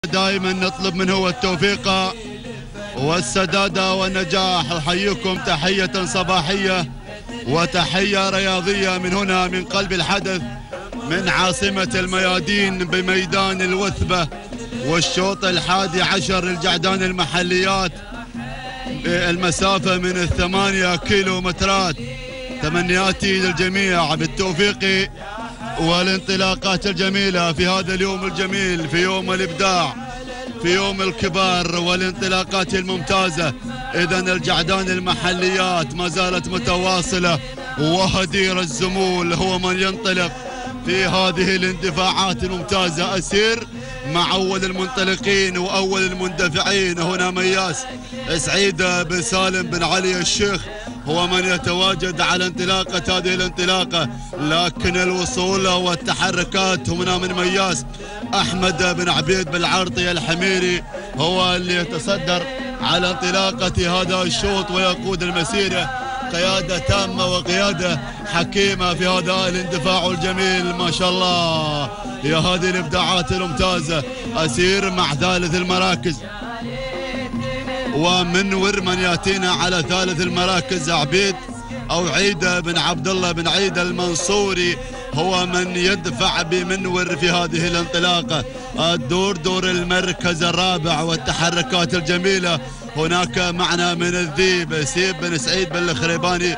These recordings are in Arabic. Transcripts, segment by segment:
دائما نطلب منه هو التوفيق والسداد والنجاح. أحييكم تحية صباحية وتحية رياضية من هنا من قلب الحدث، من عاصمة الميادين بميدان الوثبة، والشوط 11 للجعدان المحليات، المسافة من 8 كيلومترات. تمنياتي للجميع بالتوفيق والانطلاقات الجميلة في هذا اليوم الجميل، في يوم الإبداع، في يوم الكبار والانطلاقات الممتازة. إذن الجعدان المحليات ما زالت متواصلة، وهدير الزمول هو من ينطلق في هذه الاندفاعات الممتازة. أسير مع أول المنطلقين وأول المندفعين هنا مياس سعيد بن سالم بن علي الشيخ هو من يتواجد على انطلاقة هذه الانطلاقة، لكن الوصول والتحركات هنا من مياس. أحمد بن عبيد بالعرطي الحميري هو اللي يتصدر على انطلاقة هذا الشوط ويقود المسيرة قيادة تامة وقيادة حكيمة في هذا الاندفاع الجميل. ما شاء الله يا هذه الابداعات الممتازة. أسير مع ثالث المراكز، ومنور من ياتينا على ثالث المراكز عبيد أو عيدة بن عبد الله بن عيد المنصوري هو من يدفع بمنور في هذه الانطلاقة. الدور دور المركز الرابع والتحركات الجميلة. هناك معنا من الذيب سيب بن سعيد بن الخريباني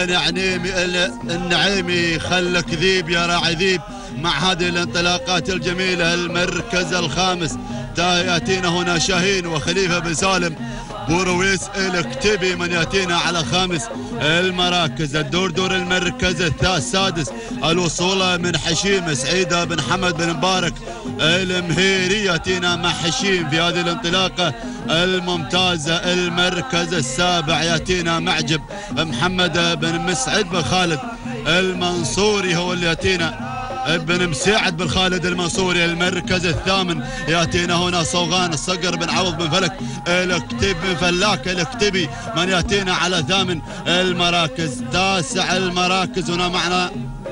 النعيمي خلك ذيب يا راعي ذيب مع هذه الانطلاقات الجميلة. المركز الخامس ياتينا هنا شاهين وخليفة بن سالم بورويس الكتبي من ياتينا على خامس المراكز. الدور دور المركز السادس الوصول من حشيم سعيدة بن حمد بن مبارك المهيري ياتينا مع حشيم في هذه الانطلاقة الممتازة. المركز السابع ياتينا معجب محمد بن مسعد بن خالد المنصوري هو اللي ياتينا ابن مساعد بن خالد المنصوري. المركز الثامن ياتينا هنا صوغان الصقر بن عوض بن فلك الكتب بن فلاك الكتبي من ياتينا على ثامن المراكز. تاسع المراكز هنا معنا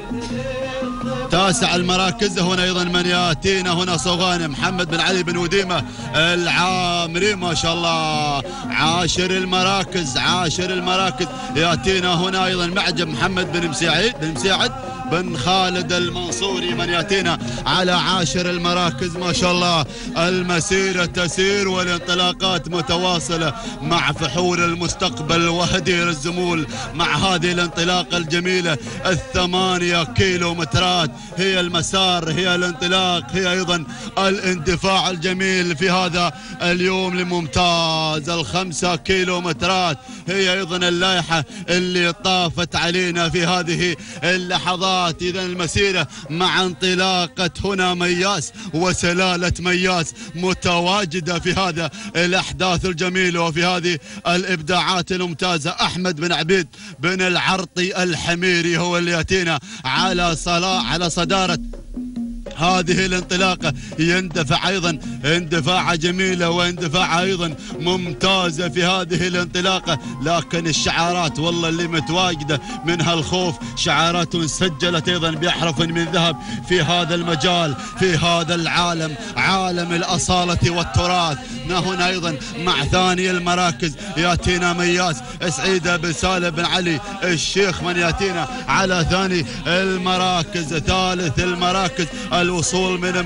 تاسع المراكز هنا ايضا من ياتينا هنا صوغان محمد بن علي بن وديمه العامري ما شاء الله. عاشر المراكز ياتينا هنا ايضا معجب محمد بن مساعد بن خالد المنصوري من ياتينا على عاشر المراكز. ما شاء الله المسيرة تسير والانطلاقات متواصلة مع فحول المستقبل وهدير الزمول مع هذه الانطلاقة الجميلة. 8 كيلومترات هي المسار، هي الانطلاق، هي ايضا الاندفاع الجميل في هذا اليوم الممتاز. 5 كيلومترات هي ايضا اللائحة اللي طافت علينا في هذه اللحظات. إذا المسيرة مع انطلاقة هنا مياس وسلالة مياس متواجدة في هذا الأحداث الجميلة وفي هذه الإبداعات الممتازة. أحمد بن عبيد بن العرطي الحميري هو اللي يأتينا على صدارة هذه الانطلاقة. يندفع أيضا اندفاعة جميلة واندفاعة أيضا ممتازة في هذه الانطلاقة، لكن الشعارات والله اللي متواجدة منها الخوف شعارات سجلت أيضا بأحرف من ذهب في هذا المجال، في هذا العالم، عالم الأصالة والتراث. هنا أيضا مع ثاني المراكز يأتينا مياس سعيدة بن سالم بن علي الشيخ من يأتينا على ثاني المراكز. ثالث المراكز الوصول من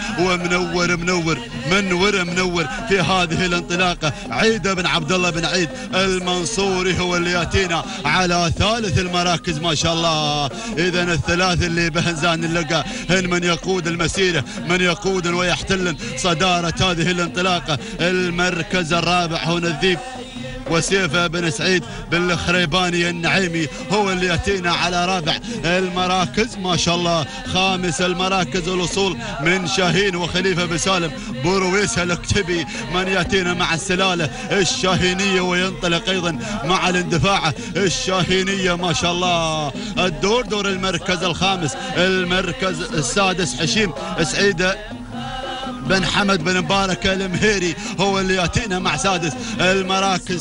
منور في هذه الانطلاقة. عيدة بن عبد الله بن عيد المنصوري هو اللي ياتينا على ثالث المراكز. ما شاء الله. اذا الثلاث اللي بهنزان اللقاء هن من يقود المسيرة، من يقود ويحتل صدارة هذه الانطلاقة. المركز الرابع هنا الذيب وسيف بن سعيد بن الخريباني النعيمي هو اللي ياتينا على رابع المراكز. ما شاء الله. خامس المراكز الوصول من شاهين وخليفة بن سالم بورويس الكتبي من ياتينا مع السلالة الشاهينية وينطلق ايضا مع الاندفاع الشاهينية. ما شاء الله. الدور دور المركز الخامس. المركز السادس حشيم سعيد بن حمد بن مبارك المهيري هو اللي ياتينا مع سادس المراكز.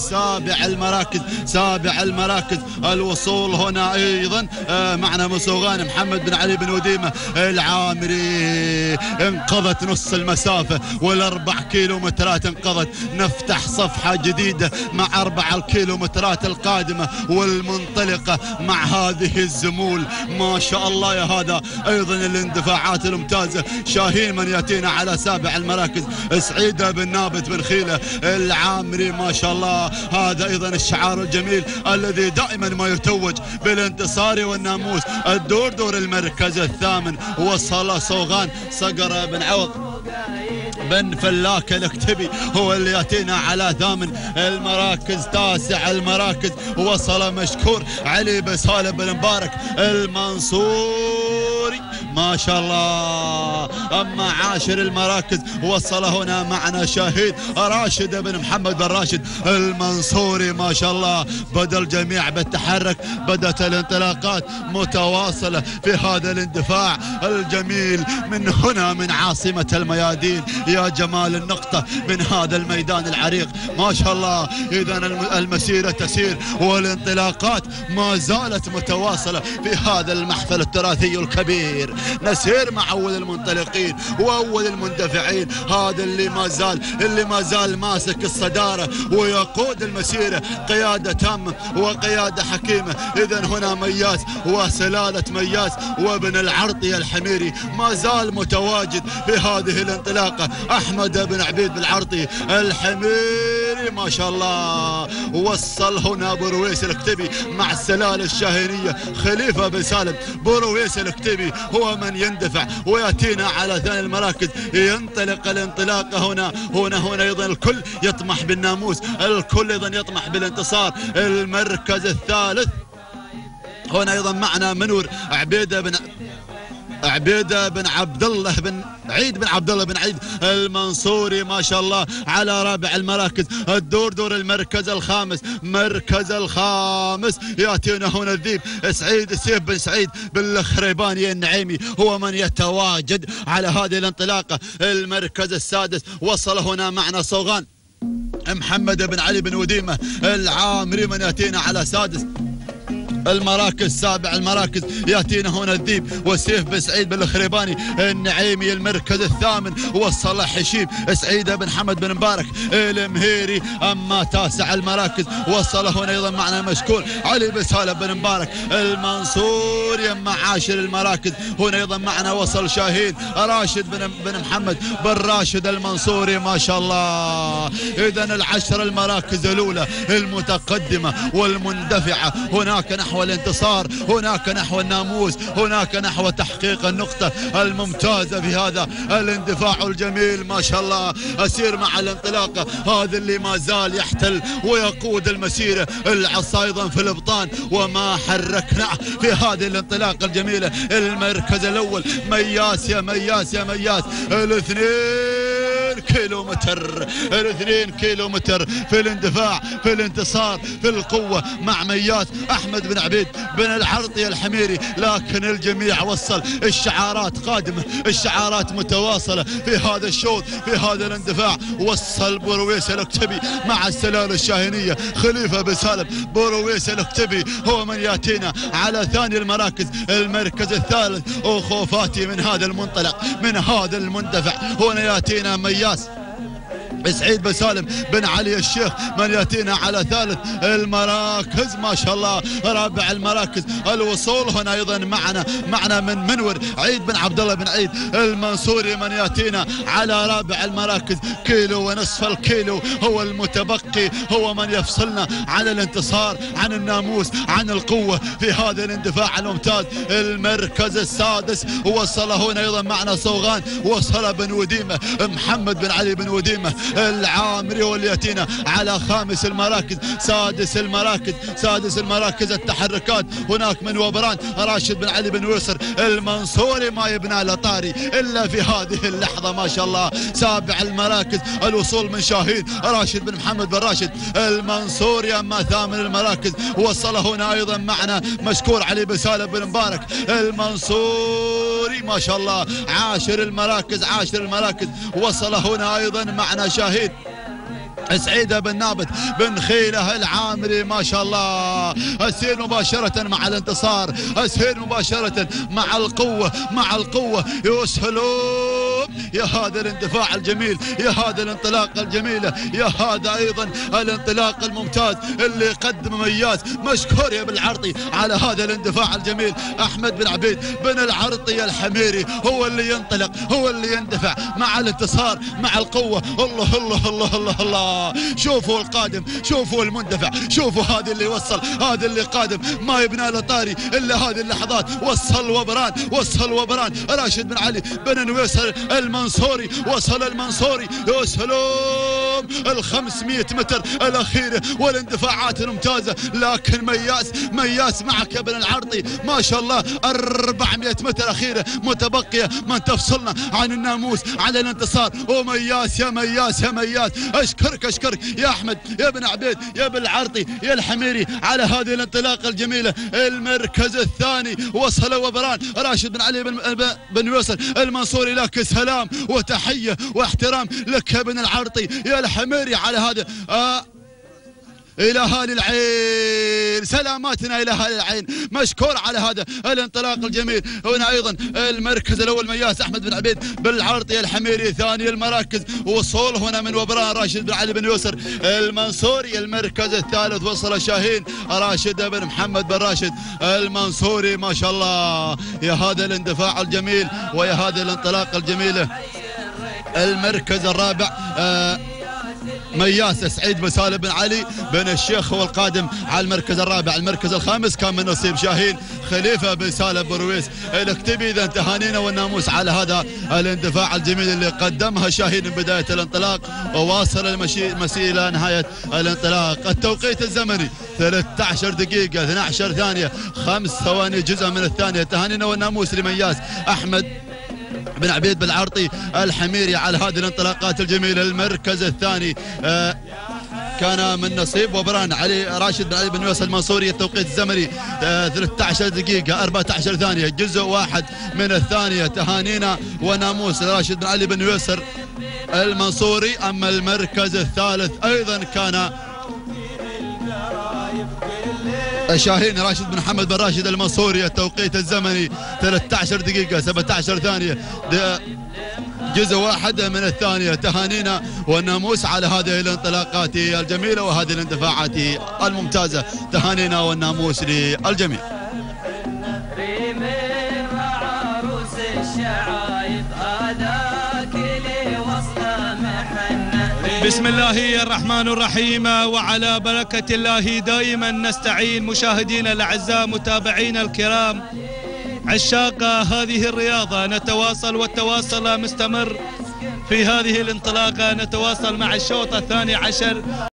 سابع المراكز الوصول هنا ايضا معنا مصوغان محمد بن علي بن وديمة العامري. انقضت نص المسافة والاربع كيلومترات انقضت. نفتح صفحة جديدة مع 4 الكيلومترات القادمة والمنطلقة مع هذه الزمول. ما شاء الله يا هذا ايضا الاندفاعات الممتازة. شاهين من ياتينا على سابع المراكز. سعيدة بن نابت بن خيلة العامري ما شاء الله. هذا ايضا الشعار الجميل الذي دائما ما يتوج بالانتصار والناموس. الدور المركز الثامن وصل صوغان صقر بن عوض بن فلاك الاكتبي هو اللي ياتينا على ثامن المراكز. تاسع المراكز وصل مشكور علي بن سالم بن مبارك المنصوري ما شاء الله. اما عاشر المراكز وصل هنا معنا شهيد راشد بن محمد بن راشد المنصوري ما شاء الله. بدا الجميع بالتحرك. بدات الانطلاقات متواصله في هذا الاندفاع الجميل من هنا من عاصمه الميادين. يا جمال النقطة من هذا الميدان العريق ما شاء الله. إذا المسيرة تسير والانطلاقات ما زالت متواصلة في هذا المحفل التراثي الكبير. نسير مع أول المنطلقين وأول المندفعين. هذا اللي ما زال ماسك الصدارة ويقود المسيرة قيادة تامة وقيادة حكيمة. إذا هنا مياس وسلالة مياس وابن العرطي الحميري ما زال متواجد في هذه الانطلاقة. أحمد بن عبيد بالعرطي الحميري ما شاء الله. وصل هنا برويس الاكتبي مع السلالة الشاهينية. خليفة بن سالم برويس الاكتبي هو من يندفع وياتينا على ثاني المراكز. ينطلق الانطلاقة هنا أيضا الكل يطمح بالناموس. الكل أيضا يطمح بالانتصار. المركز الثالث هنا أيضا معنا منور عبيدة بن عبد الله بن عيد بن عبد الله بن عيد المنصوري ما شاء الله على رابع المراكز. دور المركز الخامس. ياتينا هنا الذيب سعيد سيف بن سعيد بالخريباني النعيمي هو من يتواجد على هذه الانطلاقة. المركز السادس وصل هنا معنا صوغان محمد بن علي بن وديمة العامري من ياتينا على سادس المراكز. سابع المراكز ياتينا هنا الذيب وسيف بن سعيد بن الخريباني النعيمي. المركز الثامن وصل حشيم سعيد بن حمد بن مبارك المهيري. اما تاسع المراكز وصل هنا ايضا معنا مشكور علي بن سالم بن مبارك المنصوري. اما عاشر المراكز هنا ايضا معنا وصل شاهين راشد بن محمد بن راشد المنصوري ما شاء الله. اذا العشر المراكز الاولى المتقدمه والمندفعه هناك نحو الانتصار، هناك نحو الناموس، هناك نحو تحقيق النقطة الممتازة في هذا الاندفاع الجميل ما شاء الله. أسير مع الانطلاقة هذا اللي ما زال يحتل ويقود المسيرة. العصا أيضا في الابطان وما حركنا في هذه الانطلاقة الجميلة. المركز الأول مياس يا مياس يا مياس. 2 كيلومتر في الاندفاع في الانتصار في القوة مع مياس أحمد بن عبيد بن العرطي الحميري. لكن الجميع وصل. الشعارات قادمة، الشعارات متواصلة في هذا الشوط في هذا الاندفاع. وصل برويس الاكتبي مع السلالة الشاهينية. خليفة بن سالم برويس الاكتبي هو من ياتينا على ثاني المراكز. المركز الثالث وخوفاتي من هذا المنطلق من هذا المندفع. هنا ياتينا مياس سعيد بن سالم بن علي الشيخ من ياتينا على ثالث المراكز ما شاء الله. رابع المراكز الوصول هنا ايضا معنا من منور عيد بن عبد الله بن عيد المنصوري من ياتينا على رابع المراكز. 1.5 كيلو الكيلو هو المتبقي، هو من يفصلنا عن الانتصار عن الناموس عن القوة في هذا الاندفاع الممتاز. المركز السادس وصل هنا ايضا معنا صوغان. وصل بن وديمة محمد بن علي بن وديمة العامري واللي ياتينا على خامس المراكز. سادس المراكز التحركات هناك من وبران راشد بن علي بن ويسر المنصوري ما يبنى له طاري الا في هذه اللحظه ما شاء الله. سابع المراكز الوصول من شاهين راشد بن محمد بن راشد المنصوري. اما ثامن المراكز وصل هنا ايضا معنا مشكور علي بن سالم بن مبارك المنصوري المنصوري ما شاء الله. عاشر المراكز، عاشر المراكز. وصل هنا ايضا معنا شاهين سعيدة بن نابت بن خيله العامري ما شاء الله. السير مباشرة مع الانتصار، السير مباشرة مع القوة، مع القوة. يا سلام يا هذا الاندفاع الجميل، يا هذا الانطلاقة الجميلة، يا هذا ايضا الانطلاق الممتاز اللي قدم مياس. مشكور يا بالعرطي على هذا الاندفاع الجميل. احمد بن عبيد بن العرطي الحميري هو اللي ينطلق، هو اللي يندفع مع الانتصار مع القوة. الله الله الله الله الله. شوفوا القادم، شوفوا المندفع، شوفوا هذا اللي وصل، هذا اللي قادم ما يبنى له طاري الا هذه اللحظات. وصل وبران، وصل وبران. راشد بن علي بن نويسر المنصوري، وصل المنصوري. يا سلام ال 500 متر الاخيره والاندفاعات الممتازه. لكن مياس معك يا بن العرطي ما شاء الله. 400 متر اخيره متبقيه من تفصلنا عن الناموس على الانتصار. ومياس يا مياس يا مياس، اشكرك يا احمد يا بن عبيد يا بن العرطي يا الحميري على هذه الانطلاقه الجميله. المركز الثاني وصل وبران راشد بن علي بن يوسف المنصوري. لك سلام وتحيه واحترام لك يا بن العرطي يا الحميري على هذا. إلى أهالي العين، سلاماتنا إلى أهالي العين. مشكور على هذا الانطلاق الجميل. هنا أيضا المركز الأول مياس أحمد بن عبيد بالعرطي الحميري. ثاني المراكز وصول هنا من وبران راشد بن علي بن يسر المنصوري. المركز الثالث وصل شاهين راشد بن محمد بن راشد المنصوري ما شاء الله. يا هذا الاندفاع الجميل ويا هذه الانطلاقة الجميلة. المركز الرابع مياس سعيد بن سالم بن علي بن الشيخ هو القادم على المركز الرابع. المركز الخامس كان من نصيب شاهين خليفه بن سالم بن رويس الكتبي. اذا تهانينا والناموس على هذا الاندفاع الجميل اللي قدمها شاهين من بدايه الانطلاق وواصل المسير الى نهايه الانطلاق. التوقيت الزمني 13 دقيقه 12 ثانيه 5 ثواني جزء من الثانيه. تهانينا والناموس لمياس احمد بن عبيد بالعرطي الحميري على هذه الانطلاقات الجميله. المركز الثاني كان من نصيب وبران علي راشد بن علي بن يوسف المنصوري. التوقيت الزمني 13 دقيقة 14 ثانية جزء واحد من الثانية. تهانينا وناموس راشد بن علي بن يوسف المنصوري. أما المركز الثالث أيضا كان شاهين راشد بن محمد بن راشد المنصوري. التوقيت الزمني 13 دقيقة 17 ثانية جزء واحد من الثانية. تهانينا والناموس على هذه الانطلاقات الجميلة وهذه الاندفاعات الممتازة. تهانينا والناموس للجميع. بسم الله الرحمن الرحيم وعلى بركة الله دائما نستعين. مشاهدينا الأعزاء متابعينا الكرام عشاق هذه الرياضة، نتواصل والتواصل مستمر في هذه الانطلاقة. نتواصل مع الشوط الثاني عشر